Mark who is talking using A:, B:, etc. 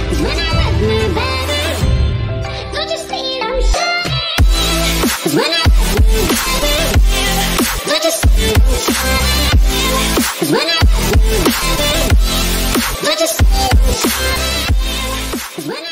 A: when I love me, baby, don't you see I'm shining? 'Cause when I love me, baby, don't you see I'm shining? 'Cause when I love me, baby, don't you see I'm shining? 'Cause when I